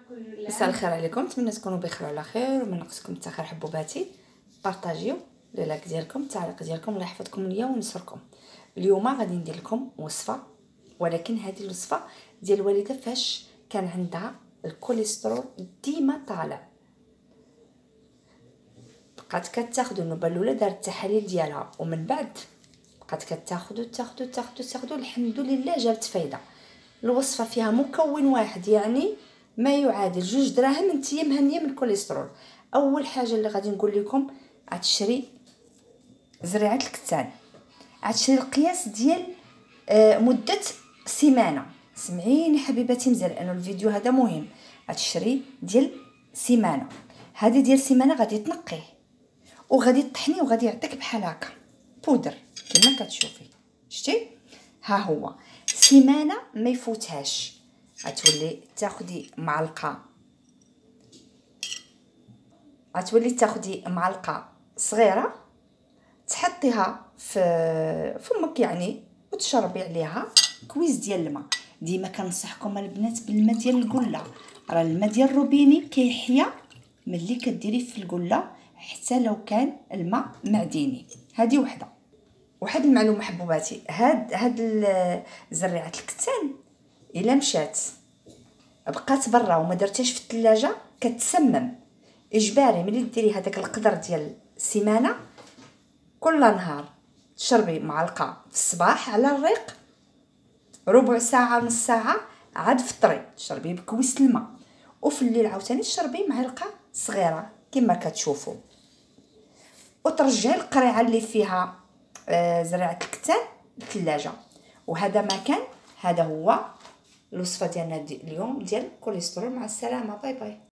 مساء الخير عليكم، نتمنى تكونوا بخير وعلى خير وما ناقصكم حتى خير. حبوباتي بارطاجيو لي لايك ديالكم، التعليق ديالكم، الله يحفظكم ليا وينصركم. اليوم غادي ندير لكم وصفه، ولكن هذه الوصفه ديال الوالده فاش كان عندها الكوليسترول ديما طالع، بقات كتاخذ النوبه الاولى، دارت التحاليل ديالها ومن بعد بقات كتاخذ الحمد لله جابت فايده. الوصفه فيها مكون واحد، يعني ما يعادل 2 دراهم انتيا مهنيه من الكوليسترول. اول حاجه اللي غادي نقول لكم، غتشري زريعه الكتان، غتشري القياس ديال مده سيمانه. سمعيني حبيباتي مزيان لانه الفيديو هذا مهم. غتشري ديال سيمانه، هذه ديال سيمانه غادي تنقيه وغادي تطحنيه وغادي يعطيك بحال هكا بودر كما كتشوفي. شتي ها هو سيمانه ما يفوتهاش. غتولي تاخدي معلقه صغيره تحطيها في فمك يعني، وتشربي عليها كويس ديال الماء. ديما كنصحكم البنات بالماء ديال القله، راه الماء ديال الروبيني كيحيا ملي كديري في القله حتى لو كان الماء معدني. هذه وحده. واحد المعلومه حبوباتي، هاد زريعه الكتان الا مشات بقات برا وما درتهاش في الثلاجه كتسمم. اجباري ملي ديري هذاك القدر ديال السيمانه كل نهار تشربي معلقه في الصباح على الريق، ربع ساعه نص ساعه عاد فطري تشربي بكويس الماء، وفي الليل عاوتاني تشربي معلقه صغيره كما كتشوفوا، وترجعي القريعه اللي فيها زريعه الكتان للثلاجه. وهذا ما كان، هذا هو الوصفه ديالنا اليوم ديال الكوليسترول. مع السلامه، باي باي.